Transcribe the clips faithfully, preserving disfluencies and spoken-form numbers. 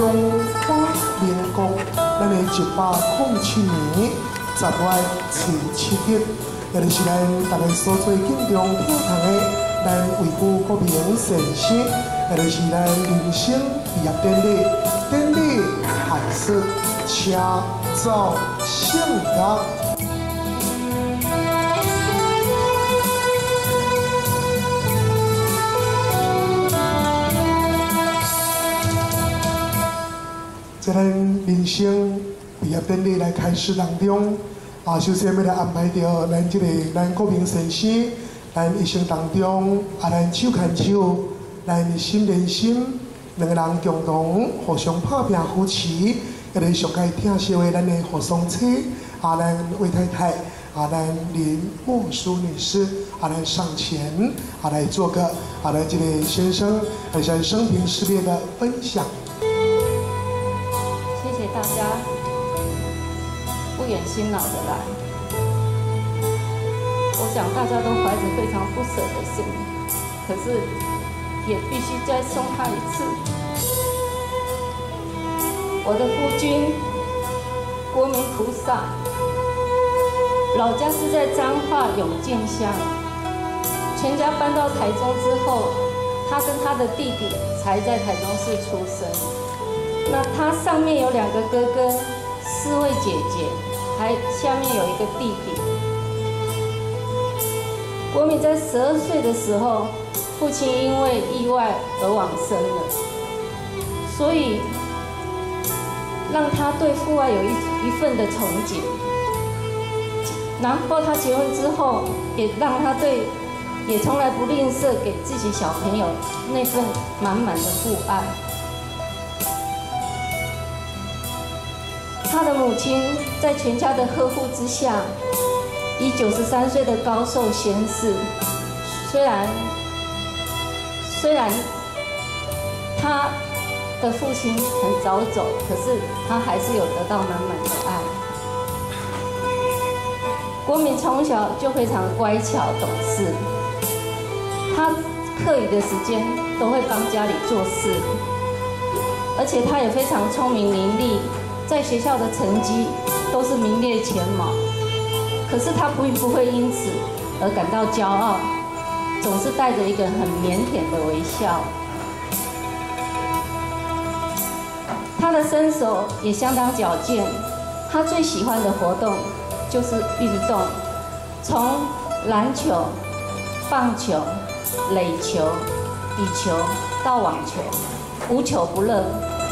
中华民国，咱的一百零七年十月初七日，也就是咱大家所做敬重听堂的咱维护国民先生，也就是咱人生毕业典礼，典礼开始，请走圣乐。 在咱人生毕业典礼来开始当中，啊，首先要来安排着咱这个咱国民先生，咱一生当中啊，咱手牵手，咱心连心，两个人共同互相拍拼扶持，一个上界疼惜的咱的何双妻，啊，咱魏太太，啊，咱林莫淑女士，啊，来上前，啊，来做个啊，来这个先生还是生平事业的分享。 大家不远心老的来，我想大家都怀着非常不舍的心，可是也必须再送他一次。我的夫君，国民菩萨，老家是在彰化永靖乡，全家搬到台中之后，他跟他的弟弟才在台中市出生。 那他上面有两个哥哥，四位姐姐，还下面有一个弟弟。国民在十二岁的时候，父亲因为意外而往生了，所以让他对父爱有一一份的憧憬。然后他结婚之后，也让他对，也从来不吝啬给自己小朋友那份满满的父爱。 他的母亲在全家的呵护之下，以九十三岁的高寿仙逝。虽然虽然他的父亲很早走，可是他还是有得到满满的爱。国民从小就非常乖巧懂事，他课余的时间都会帮家里做事，而且他也非常聪明伶俐。 在学校的成绩都是名列前茅，可是他并不会因此而感到骄傲，总是带着一个很腼腆的微笑。他的身手也相当矫健，他最喜欢的活动就是运动，从篮球、棒球、垒球、羽球到网球，无球不热。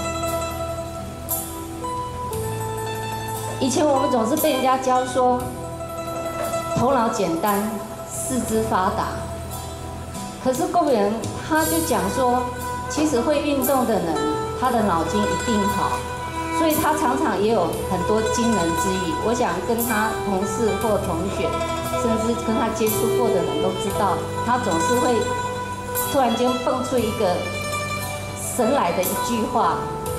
以前我们总是被人家教说，头脑简单，四肢发达。可是郭美人他就讲说，其实会运动的人，他的脑筋一定好，所以他常常也有很多惊人之语。我想跟他同事或同学，甚至跟他接触过的人都知道，他总是会突然间蹦出一个神来的一句话。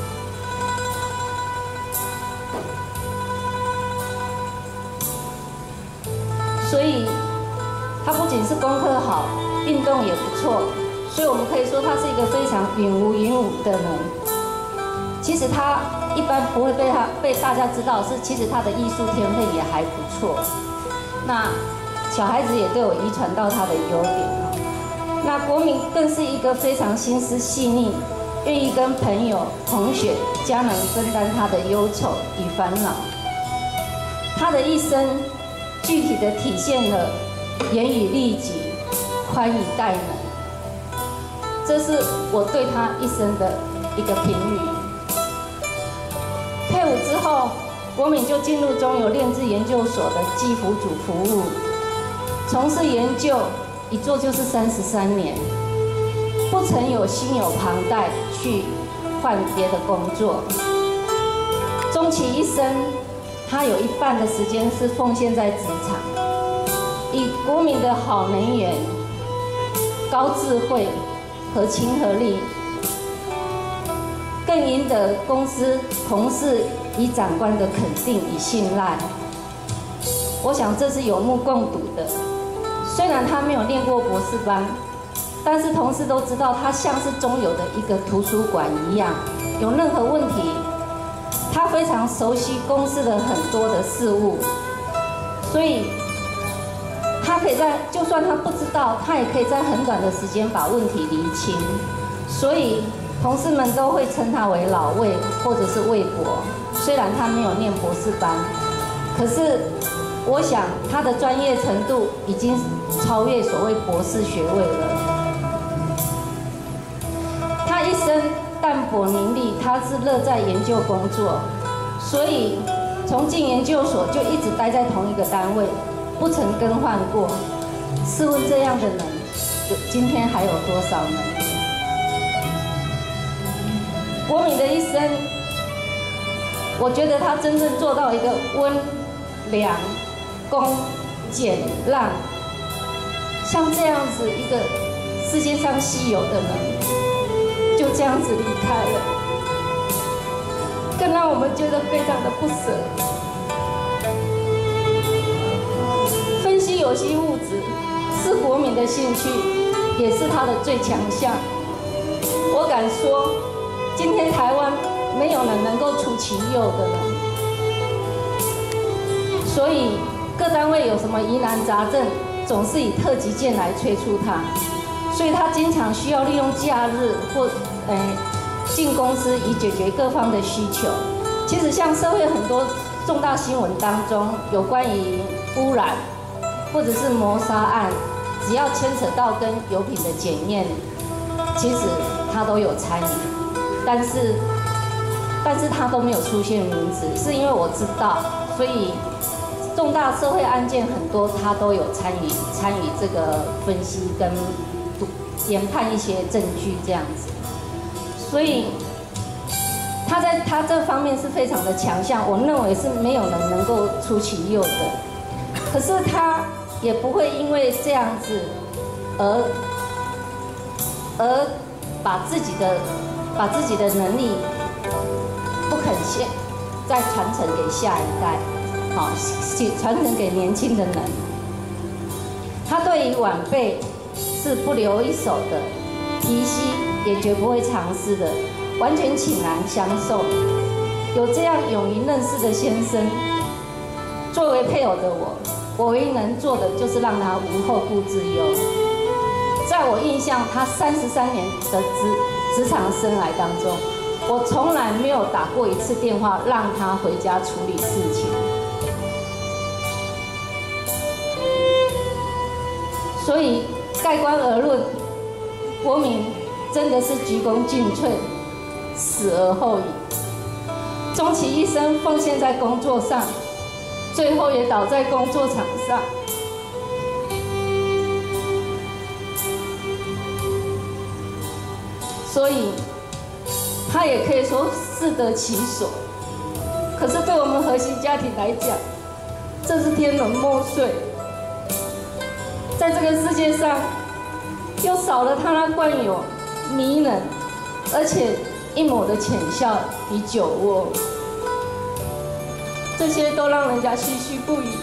所以，他不仅是功课好，运动也不错，所以我们可以说他是一个非常允无允武的人。其实他一般不会被他被大家知道，是其实他的艺术天分也还不错。那小孩子也都有遗传到他的优点。那国民更是一个非常心思细腻，愿意跟朋友、同学、家人分担他的忧愁与烦恼。他的一生。 具体的体现了严以律己、宽以待人，这是我对他一生的一个评语。退伍之后，国民就进入中油炼制研究所的技辅组服务，从事研究一做就是三十三年，不曾有心有旁贷去换别的工作。终其一生。 他有一半的时间是奉献在职场，以国民的好能源、高智慧和亲和力，更赢得公司同事与长官的肯定与信赖。我想这是有目共睹的。虽然他没有念过博士班，但是同事都知道他像是中油的一个图书馆一样， 有任何问题，他非常熟悉公司的很多的事务，所以他可以在，就算他不知道，他也可以在很短的时间把问题厘清。所以同事们都会称他为老魏或者是魏博。虽然他没有念博士班，可是我想他的专业程度已经超越所谓博士学位了。他一生淡泊名利，他是乐在研究工作，所以从进研究所就一直待在同一个单位，不曾更换过。试问这样的人，有今天还有多少呢？国民的一生，我觉得他真正做到一个温良恭俭让，像这样子一个世界上稀有的人，就这样子离开了，更让我们觉得非常的不舍。分析有机物质是国民的兴趣，也是他的最强项。我敢说，今天台湾没有人能够出其右的人，所以各单位有什么疑难杂症，总是以特级件来催促他，所以他经常需要利用假日或呃进公司以解决各方的需求。其实像社会很多重大新闻当中，有关于污染或者是谋杀案，只要牵扯到跟油品的检验，其实他都有参与。但是，但是他都没有出现名字，是因为我知道，所以重大社会案件很多，他都有参与参与这个分析跟研判一些证据这样子，所以他在他这方面是非常的强项，我认为是没有人能够出其右的。可是他也不会因为这样子而而把自己的。把自己的能力不肯先再传承给下一代，好，传承给年轻的人。他对于晚辈是不留一手的，提携也绝不会藏私的，完全倾囊相授。有这样勇于任事的先生，作为配偶的我，我唯一能做的就是让他无后顾之忧。在我印象，他三十三年的职职场生涯当中，我从来没有打过一次电话让他回家处理事情。所以盖棺而论，国民真的是鞠躬尽瘁，死而后已。终其一生奉献在工作上，最后也倒在工作场上。所以，他也可以说适得其所。可是对我们核心家庭来讲，这是天伦墨水。在这个世界上，又少了他那惯有迷人，而且一抹的浅笑与酒窝，这些都让人家唏嘘不已。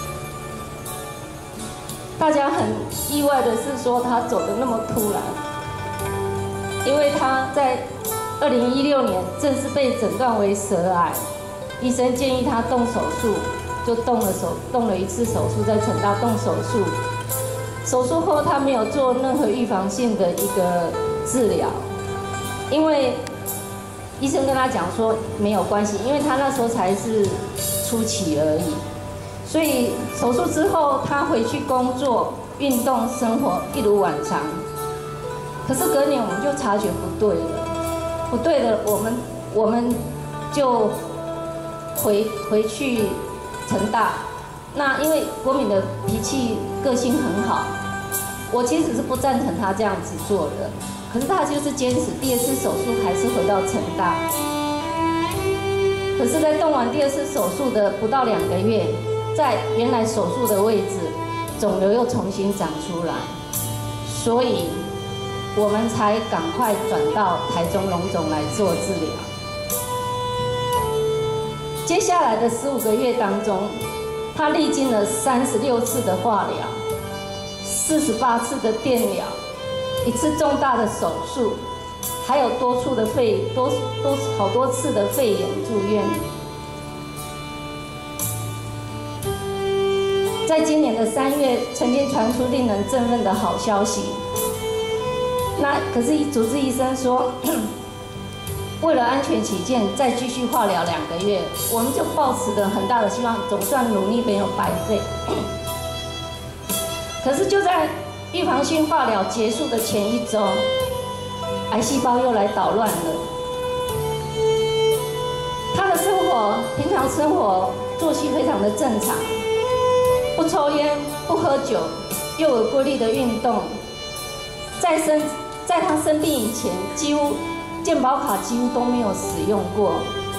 大家很意外的是说他走得那么突然。因为他在二零一六年正式被诊断为舌癌，医生建议他动手术，就动了手动了一次手术，在成大动手术。手术后他没有做任何预防性的一个治疗，因为医生跟他讲说没有关系，因为他那时候才是初期而已。所以手术之后他回去工作、运动、生活一如往常。可是隔年我们就察觉不对了，不对了，我们我们就回回去成大。那因为国民的脾气个性很好，我其实是不赞成他这样子做的。可是他就是坚持，第二次手术还是回到成大。可是，在动完第二次手术的不到两个月，在原来手术的位置，肿瘤又重新长出来，所以我们才赶快转到台中荣总来做治疗。接下来的十五个月当中，他历经了三十六次的化疗，四十八次的电疗，一次重大的手术， 还有多处的肺多多好多次的肺炎住院。在今年的三月，曾经传出令人振奋的好消息。那可是主治医生说，为了安全起见，再继续化疗两个月。我们就抱持着很大的希望，总算努力没有白费。可是就在预防性化疗结束的前一周，癌细胞又来捣乱了。他的生活，平常生活作息非常的正常。不抽烟，不喝酒，又有规律的运动。在生，在他生病以前，几乎健保卡几乎都没有使用过。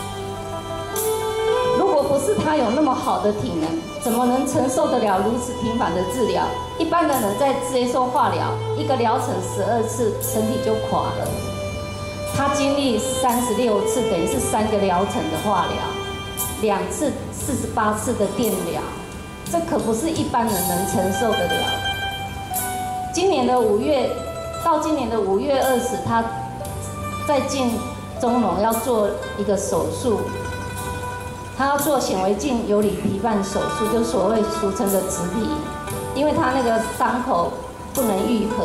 如果不是他有那么好的体能，怎么能承受得了如此频繁的治疗？一般的人在接受化疗，一个疗程十二次，身体就垮了。他经历三十六次，等于是三个疗程的化疗，两次四十八次的电疗。这可不是一般人能承受得了。今年的五月，到今年的五月二十，他在进中龙要做一个手术，他要做显微镜游离皮瓣手术，就所谓俗称的植皮，因为他那个伤口不能愈合，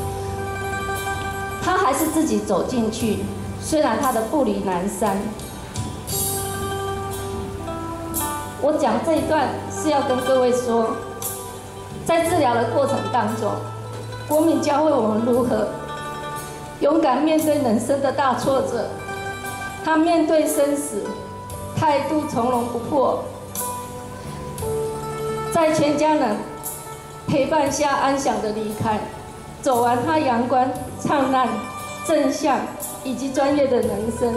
他还是自己走进去，虽然他的步履蹒跚。我讲这一段是要跟各位说，在治疗的过程当中，国民教会我们如何勇敢面对人生的大挫折。他面对生死，态度从容不迫，在全家人陪伴下安详的离开，走完他阳光灿烂、正向以及专业的人生。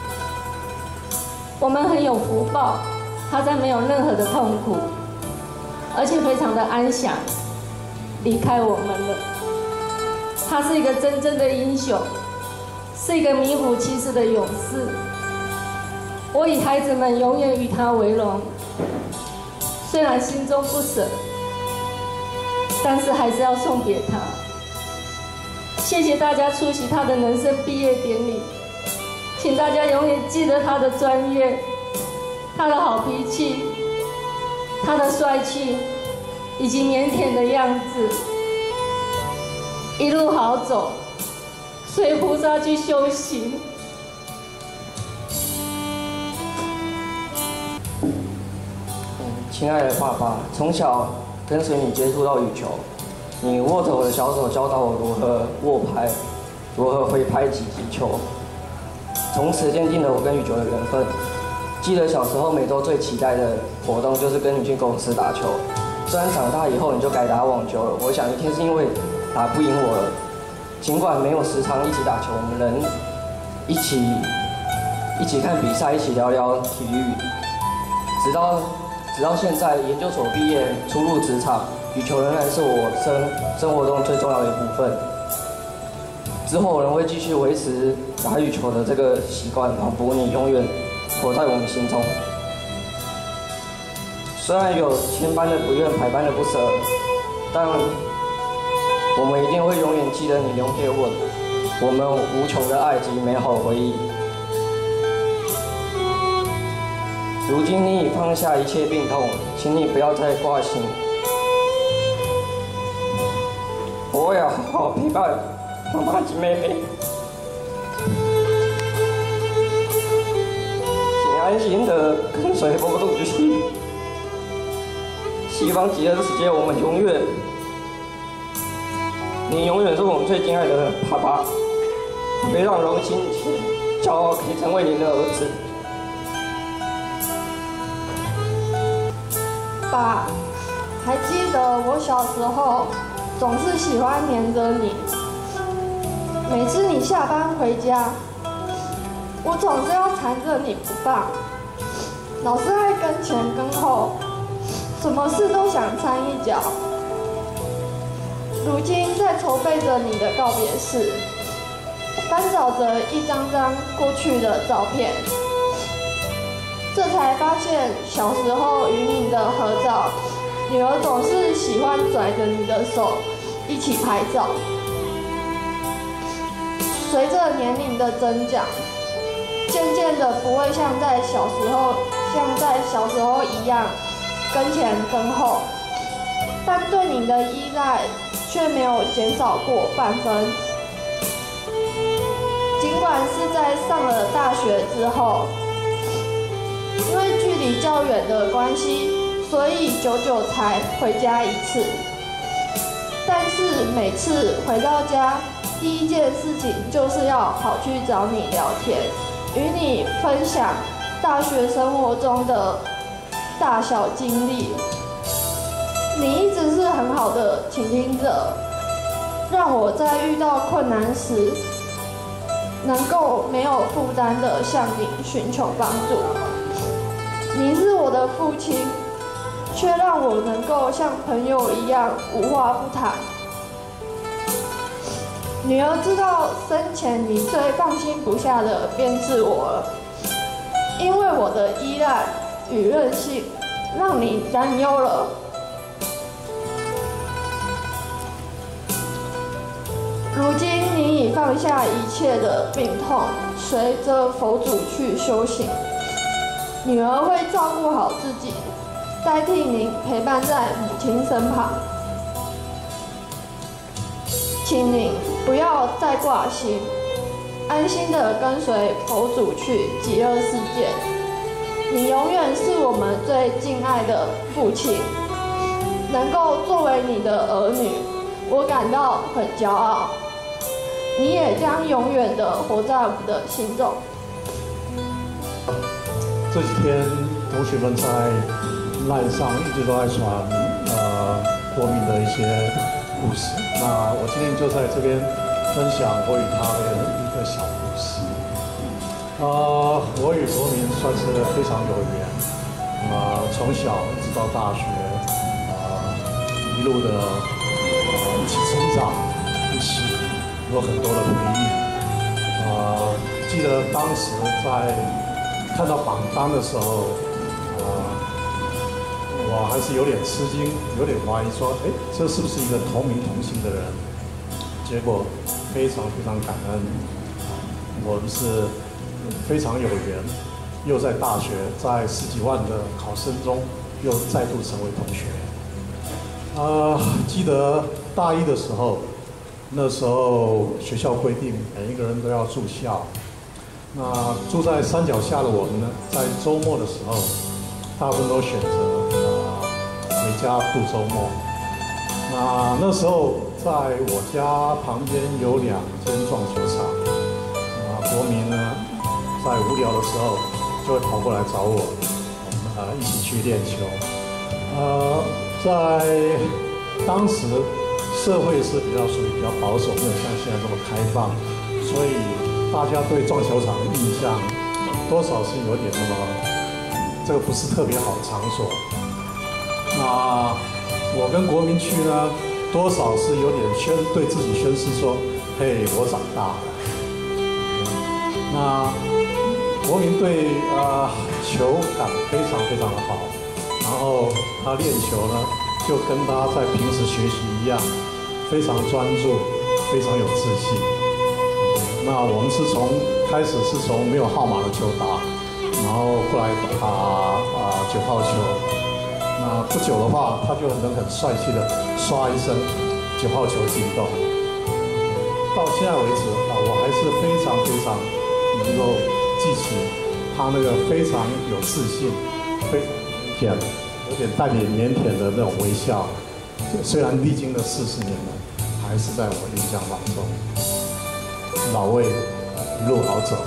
我们很有福报。他在没有任何的痛苦，而且非常的安详，离开我们了。他是一个真正的英雄，是一个名副其实的勇士。我与孩子们永远与他为荣，虽然心中不舍，但是还是要送别他。谢谢大家出席他的人生毕业典礼，请大家永远记得他的专业。他的好脾气，他的帅气，以及腼腆的样子，一路好走，随菩萨去修行。 亲爱的爸爸，从小跟随你接触到羽球，你握着我的小手，教导我如何握拍，如何挥拍击击球，从此奠定了我跟羽球的缘分。记得小时候每周最期待的活动就是跟你去公司打球，虽然长大以后你就改打网球了，我想一定是因为打不赢我了。尽管没有时常一起打球，我们能一起一起看比赛，一起聊聊体育。直到直到现在研究所毕业，初入职场，羽球仍然是我生生活中最重要的一部分。之后我仍会继续维持打羽球的这个习惯，保护你永远活在我们心中。虽然有千般的不愿，百般的不舍，但我们一定会永远记得你留给我我们无穷的爱及美好回忆。如今你已放下一切病痛，请你不要再挂心。我会好好陪伴妈妈及妹妹。安心的跟随佛度之心，西方极乐世界，我们永远，你永远是我们最敬爱的爸爸，非常荣幸且骄傲可以成为您的儿子。 爸，还记得我小时候总是喜欢黏着你，每次你下班回家，我总是要缠着你不放，老是爱跟前跟后，什么事都想掺一脚。如今在筹备着你的告别式，翻找着一张张过去的照片，这才发现小时候与你的合照，女儿总是喜欢拽着你的手一起拍照。 随着年龄的增长，渐渐的不会像在小时候像在小时候一样跟前跟后，但对你的依赖却没有减少过半分。尽管是在上了大学之后，因为距离较远的关系，所以久久才回家一次。但是每次回到家，第一件事情就是要跑去找你聊天，与你分享大学生活中的大小经历。你一直是很好的倾听者，让我在遇到困难时，能够没有负担地向你寻求帮助。你是我的父亲，却让我能够像朋友一样无话不谈。女儿知道生前你最放心不下的便是我了，因为我的依赖与任性，让你担忧了。如今你已放下一切的病痛，随着佛祖去修行。女儿会照顾好自己，代替您陪伴在母亲身旁。请您不要再挂心，安心的跟随佛祖去极乐世界。你永远是我们最敬爱的父亲，能够作为你的儿女，我感到很骄傲。你也将永远的活在我们的心中。 这几天同学们在赖上一直都在传呃国民的一些故事，那我今天就在这边分享我与他的一个小故事。呃，我与国民算是非常有缘，呃，从小一直到大学，呃，一路的呃一起成长，一起有很多的回忆。呃，记得当时在看到榜单的时候，呃，我还是有点吃惊，有点怀疑说，哎，这是不是一个同名同姓的人？结果非常非常感恩，我们是非常有缘，又在大学在十几万的考生中又再度成为同学。呃，记得大一的时候，那时候学校规定每一个人都要住校。那住在山脚下的我们呢，在周末的时候，大部分都选择呃回家度周末。那那时候在我家旁边有两间撞球场，啊，国民呢在无聊的时候就会跑过来找我，我们呃一起去练球。呃，在当时社会是比较属于比较保守，没有像现在这么开放，所以大家对撞球场的印象多少是有点那么，这个不是特别好的场所。那我跟国民去呢，多少是有点宣对自己宣誓说，嘿，我长大了。那国民对呃球感非常非常的好，然后他练球呢，就跟他在平时学习一样，非常专注，非常有自信。那我们是从开始是从没有号码的球打，然后后来打啊九号球。那不久的话，他就能很帅气的刷一声九号球进洞。到现在为止啊，我还是非常非常能够记起他那个非常有自信、非常腼腆、有点带点腼腆的那种微笑。虽然历经了四十年了，还是在我印象当中。老魏，一路好走。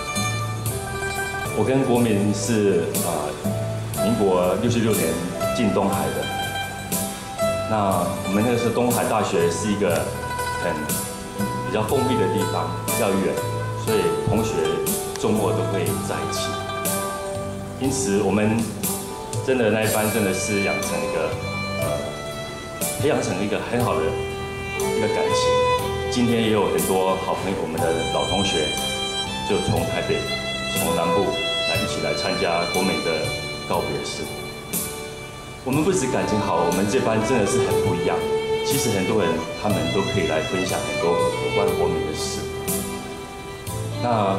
我跟国民是呃民国六十六年进东海的。那我们那个时候东海大学是一个很比较封闭的地方，比较远，所以同学周末都会在一起。因此我们真的那一班真的是养成一个呃培养成一个很好的一个感情。今天也有很多好朋友，我们的老同学就从台北、从南部来一起来参加国美的告别式。我们不止感情好，我们这班真的是很不一样。其实很多人他们都可以来分享很多有关国美的事。 那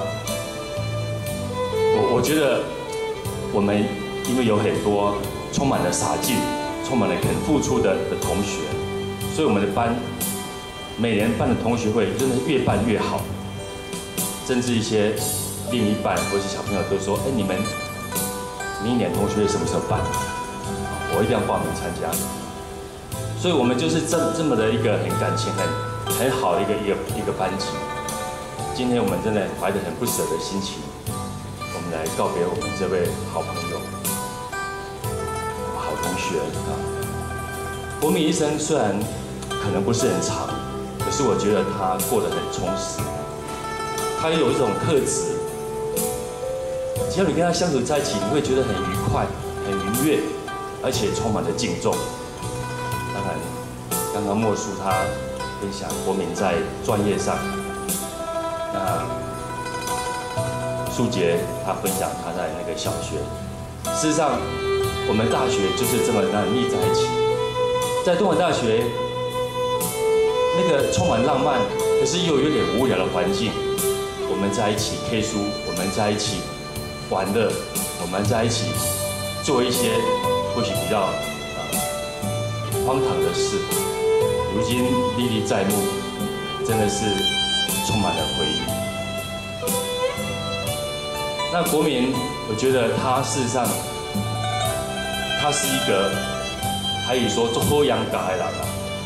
我我觉得我们因为有很多充满了洒劲、充满了肯付出的的同学，所以我们的班每年办的同学会真的越办越好，甚至一些另一半或是小朋友都说：“哎，你们明年同学会什么时候办？我一定要报名参加。”所以我们就是这这么的一个很感情很很好的一个一个一个班级。今天我们真的怀着很不舍的心情，我们来告别我们这位好朋友、好同学啊。国民一生虽然可能不是很长，可是我觉得他过得很充实。他有一种特质，只要你跟他相处在一起，你会觉得很愉快、很愉悦，而且充满了敬重。当然，刚刚莫叔他分享国民在专业上，那素杰他分享他在那个小学。事实上，我们大学就是这么难腻在一起。在东海大学，那个充满浪漫，可是又有点无聊的环境，我们在一起 K 书，我们在一起玩乐，我们在一起做一些或许比较荒唐的事，如今历历在目，真的是充满了回忆。那国民，我觉得他事实上，他是一个可以说做好养家的人啊。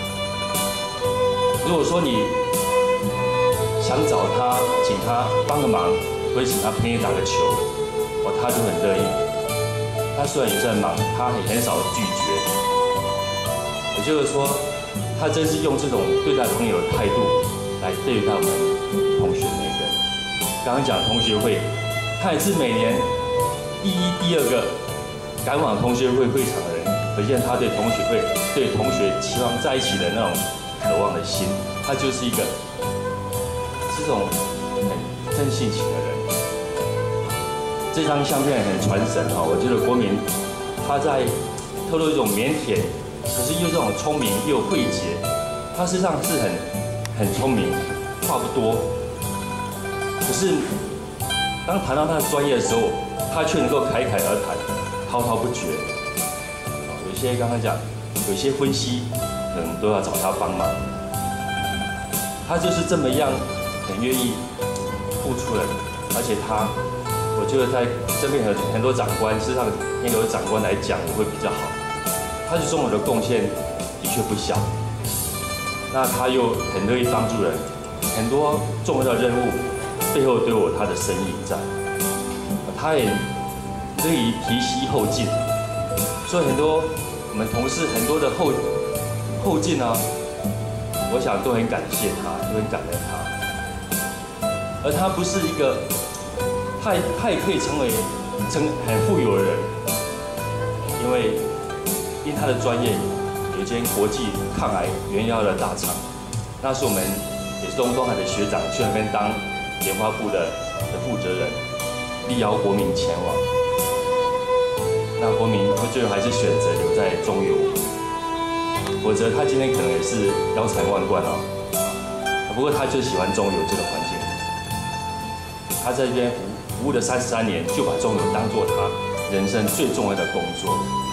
如果说你想找他，请他帮个忙，或者请他陪你打个球，哦，他就很乐意。他虽然也在忙，他也很少拒绝。也就是说，他真是用这种对待朋友的态度来对待我们同学每个人。刚刚讲同学会，他也是每年第一、第二个赶往同学会会场的人，可见他对同学会、对同学期望在一起的那种渴望的心。他就是一个这种很真性情的人。这张相片很传神哈，我觉得国民他在透露一种腼腆。可是又这种聪明又慧解，他事实上是很很聪明，话不多。可是当谈到他的专业的时候，他却能够侃侃而谈，滔滔不绝。有些刚刚讲，有些分析可能都要找他帮忙。他就是这么样很愿意付出人，而且他，我觉得在这边很很多长官，事实上应该有长官来讲会比较好。他对中国的贡献的确不小，那他又很乐意帮助人，很多重要的任务背后都有他的身影在，他也乐意提携后进，所以很多我们同事很多的后后进啊，我想都很感谢他，都很感恩他，而他不是一个，他也他也可以成为成很富有的人，因为。因他的专业，有一间国际抗癌原药的大厂，那是我们也是东东海的学长去那边当研发部的的负责人，力邀国民前往。那国民他最后还是选择留在中油，否则他今天可能也是腰缠万贯哦。不过他就喜欢中油这个环境，他在这边服服务了三十三年，就把中油当作他人生最重要的工作。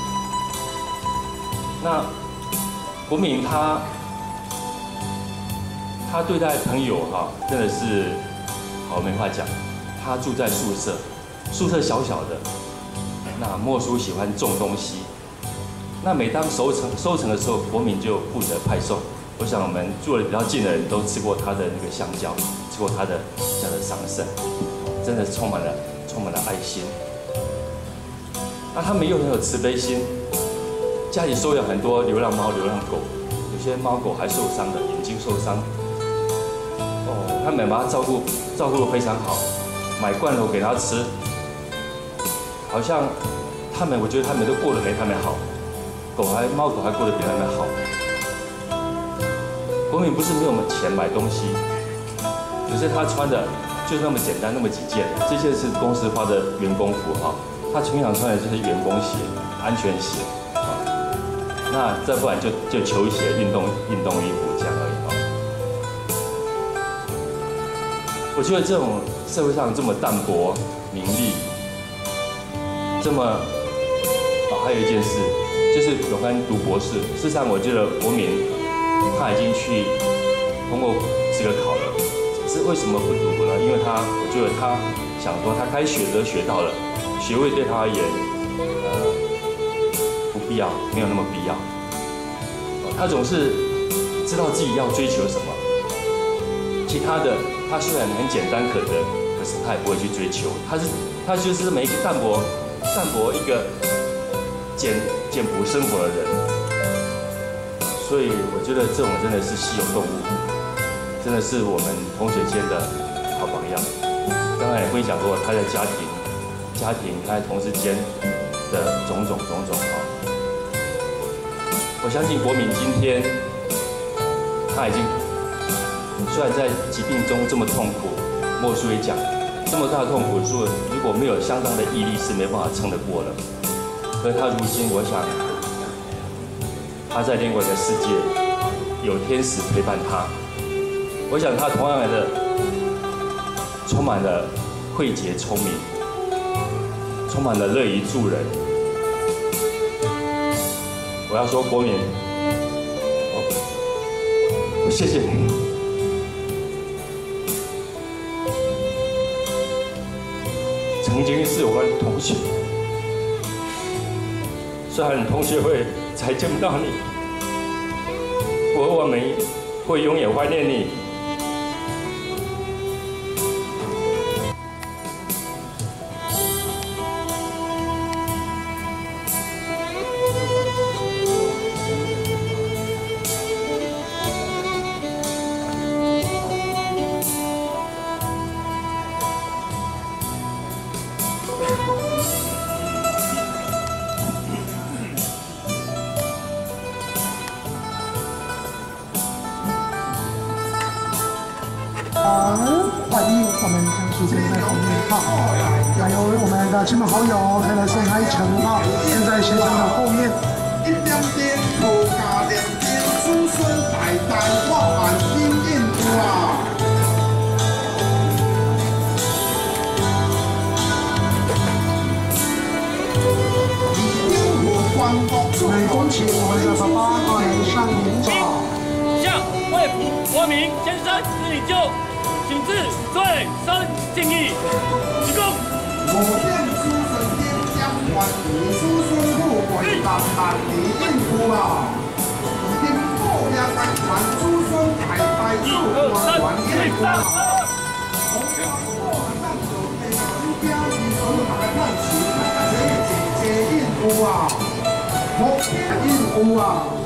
那国民他他对待朋友哈，真的是好没话讲。他住在宿舍，宿舍小小的。那莫叔喜欢种东西，那每当收成收成的时候，国民就负责派送。我想我们住的比较近的人都吃过他的那个香蕉，吃过他的这样的桑葚，真的充满了充满了爱心。那他们又很有慈悲心。家里收养很多流浪猫、流浪狗，有些猫狗还受伤的，眼睛受伤。哦，他们把它照顾照顾得非常好，买罐头给它吃，好像他们，我觉得他们都过得没他们好，狗还猫狗还过得比他们好。国民不是没有钱买东西，可是他穿的就那么简单，那么几件，这些是公司发的员工服哈，他平常穿的就是员工鞋、安全鞋。那再不然就就球鞋、运动运动衣服这样而已哦。我觉得这种社会上这么淡薄名利，这么啊，还有一件事，就是有关读博士。事实上，我觉得国民他已经去通过资格考了，只是为什么不读呢？因为他，我觉得他想说，他该学的学到了，学位对他而言，呃，不必要，没有那么必要。他总是知道自己要追求什么，其他的他虽然很简单可得，可是他也不会去追求。他是他就是每一个淡薄淡薄一个简简朴生活的人，所以我觉得这种真的是稀有动物，真的是我们同学间的好榜样。刚才也分享过他的家庭、家庭他在同事间的种种种种啊。我相信国民今天他已经虽然在疾病中这么痛苦，莫书也讲，这么大的痛苦，说如果没有相当的毅力是没办法撑得过的。可是他如今，我想他在另外一个世界有天使陪伴他，我想他同样的充满了慧捷聪明，充满了乐于助人。我要说国民，我谢谢你。曾经是我们同学，虽然同学会才见不到你，不过我们会永远怀念你。 好，欢迎我们唐书珍在后面哈，还有我们的亲朋好友可以来送他一程哈，现在现场的后面。 一点点土家连连子孙代代我万心应付啊！ 来恭喜我们的爸爸快上领奖。 向为国民先生致以就，请致最深敬意，鞠躬。 我见子孙天将还子孙富贵万万里应付啊！天父也该还子孙代代子还还应付啊！红花火咱就地主家子孙大家看是，这这这应付啊！福建应付啊！